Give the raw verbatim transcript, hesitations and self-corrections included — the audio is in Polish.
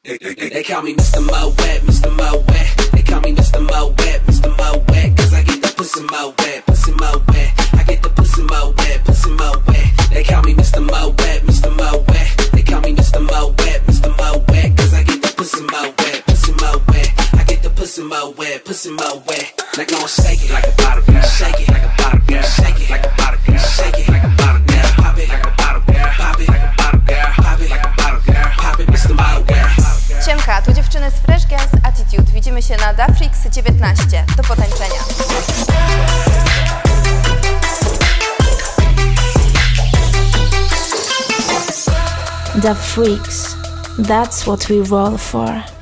They call me mister Mo Wet, mister Mo Wet. They call me mister Mo Wet, mister Mo Wet. Cause I get the pussy Mo Wet, pussy Mo Wet. I get the pussy Mo Wet, pussy Mo Wet. They call me mister Mo Wet, mister Mo Wet. They call me mister Mo Wet, mister Mo Wet. Cause I get the pussy Mo Wet, pussy Mo Wet. I get the pussy Mo Wet, pussy Mo Wet. Now go and shake it like a bottle girl, shake it like a bottle girl, shake it like a bottle girl, shake it like a bottle girl, pop it like a bottle girl, pop it like a bottle girl, pop it like a bottle girl, pop it mister Mo Wet. Siemka, tu dziewczyny z Fresh Gas Attitude. Widzimy się na Da Freaks dziewiętnaście. Do potańczenia. Da Freaks, that's what we roll for.